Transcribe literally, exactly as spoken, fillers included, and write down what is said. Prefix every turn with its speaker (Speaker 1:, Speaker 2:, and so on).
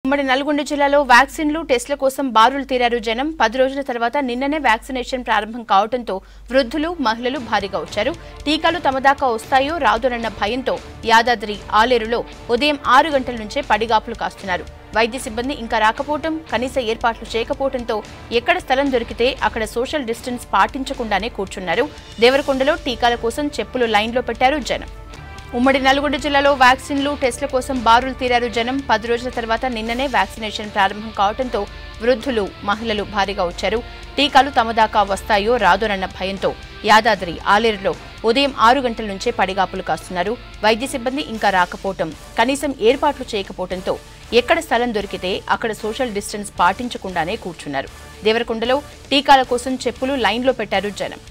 Speaker 1: ఉమ్మడి నల్గొండ జిల్లాలో వ్యాక్సిన్లు టెస్టుల కోసం బారులు తీరారు జనం. పది రోజుల తర్వాత నిన్ననే వ్యాక్సినేషన్ ప్రారంభం కావడంతో వృద్ధులు మహిళలు భారీగా వచ్చారు. టీకాలు తమ దాకా వస్తాయో రాదోనన్న భయంతో యాదాద్రి ఆలేరులో ఉదయం ఆరు గంటల నుంచే పడిగాపులు కాస్తున్నారు. వైద్య సిబ్బంది ఇంకా రాకపోవడం, కనీస ఏర్పాట్లు చేయకపోవడంతో ఎక్కడ స్థలం దొరికితే అక్కడ సోషల్ డిస్టెన్స్ పాటించకుండానే కూర్చున్నారు. దేవరకొండలో టీకాల కోసం చెప్పులు లైన్లో పెట్టారు జనం. ఉమ్మడి నల్గొండ జిల్లాలో వ్యాక్సిన్లు టెస్టుల కోసం బారులు తీరారు జనం. పది రోజుల తర్వాత నిన్ననే వ్యాక్సినేషన్ ప్రారంభం కావడంతో వృద్ధులు మహిళలు భారీగా వచ్చారు. టీకాలు తమ దాకా వస్తాయో రాదోనన్న భయంతో యాదాద్రి ఆలేరులో ఉదయం ఆరు గంటల నుంచే పడిగాపులు కాస్తున్నారు. వైద్య సిబ్బంది ఇంకా రాకపోవటం, కనీసం ఏర్పాట్లు చేయకపోవడంతో ఎక్కడ స్థలం దొరికితే అక్కడ సోషల్ డిస్టెన్స్ పాటించకుండానే కూర్చున్నారు. దేవరకొండలో టీకాల కోసం చెప్పులు లైన్లో పెట్టారు జనం.